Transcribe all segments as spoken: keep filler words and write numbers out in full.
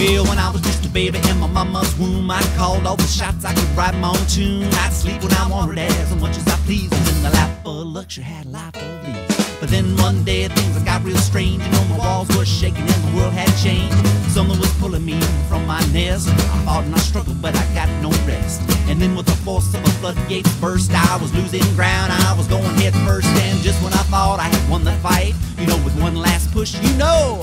Well, when I was just a baby in my mama's womb, I called all the shots, I could write my own tune. I'd sleep when I wanted as much as I pleased. Was in the lap of luxury, had a life of ease. But then one day things got real strange. You know, my walls were shaking and the world had changed. Something was pulling me from my nest. I fought and I struggled, but I got no rest. And then with the force of a floodgates burst, I was losing ground, I was going head first. And just when I thought I had won the fight, you know, with one last push, you know,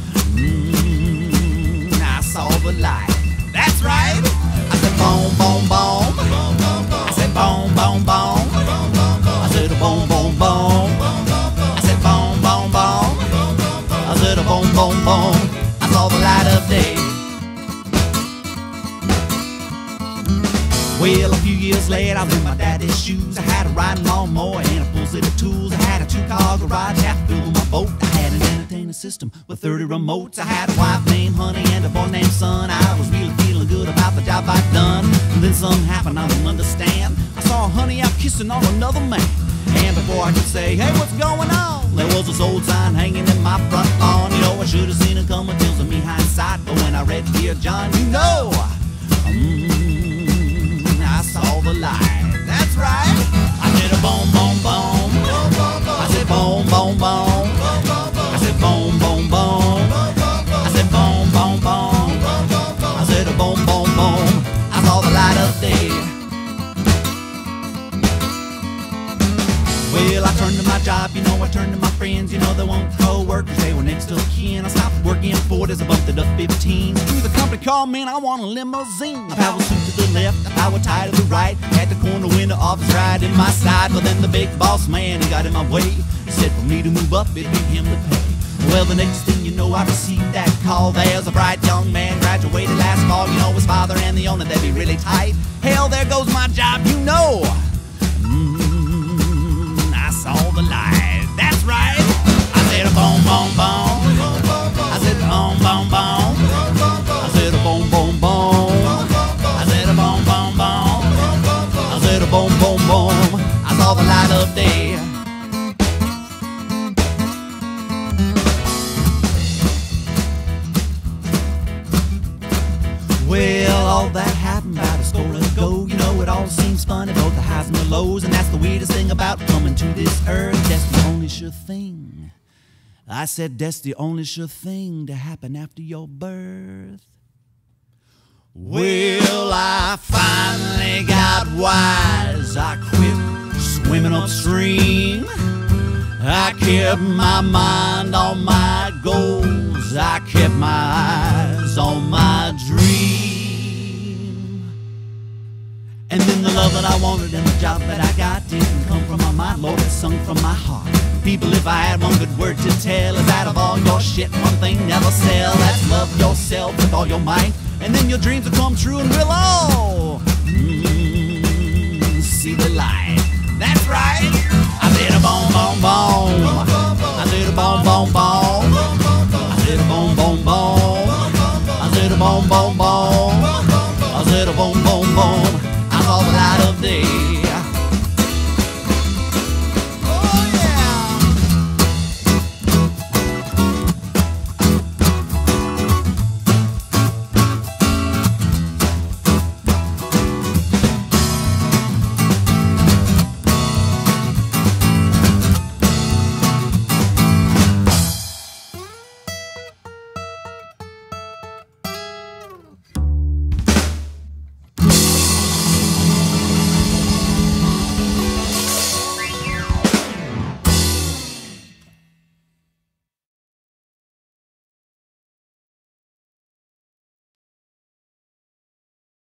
mm, I saw the light. That's right. I said boom, boom, boom. I said boom, boom, boom. I said a boom, boom, boom. I said boom, boom, boom. I said a boom, boom, boom. I saw the light of day. Well, a few years later, I was in my daddy's shoes. I had a riding lawnmower and a full set of tools. I had a two-car garage half filled with my boat. I had an entertainment system with thirty remotes. I had a wife named Honey and a boy named Son. I was really feeling good about the job I'd done. And then something happened I don't understand. I saw Honey out kissing on another man. And before I could say, hey, what's going on, there was this old sign hanging in my front lawn. You know, I should have seen it coming, tells me hindsight. But when I read Dear John, you know, mm, I saw the light. That's right. I said a boom, boom, boom. I said boom, boom, boom. I said boom, boom, boom. I said boom, boom, boom. I said a boom, boom, boom. I saw the light of day. Well, I turned to my job, you know, I turned to my friends, you know, they weren't co-workers, they were next of kin. I stopped working for it as I bumped it up fifteen. Through the company called me and I want a limousine. A power suit to the left, a power tie to the right. Had the corner window office right in my side. But then the big boss man, he got in my way. He said for me to move up, it'd be him to pay. Well, the next thing you know, I received that call. There's a bright young man, graduated last fall. You know, his father and the owner, they'd be really tight. Hell, there goes my job, you know. I saw the light. That's right. I said a boom, boom, boom. I said boom, boom, boom. I said a boom, boom, boom. I said a boom, boom, boom. I said a boom, boom, boom. I saw the light of day. Well, all that happened about a story ago. You know, it all seems funny, both the highs and the lows. And that's the weirdest thing about coming to this earth. That's the only sure thing. I said that's the only sure thing to happen after your birth. Well, I finally got wise. I quit swimming upstream. I kept my mind on my goals. I kept my eyes on my dream. And then the love that I wanted and the job that I got didn't come from my mind, Lord, it sung from my heart. People, if I had one good word to tell, is out of all your shit, one thing never sell. That's love yourself with all your might, and then your dreams will come true and we'll all mm, see the light. That's right. I said a boom, boom, boom. I said a boom, boom, boom. I said a boom, boom, boom. I said a boom, boom.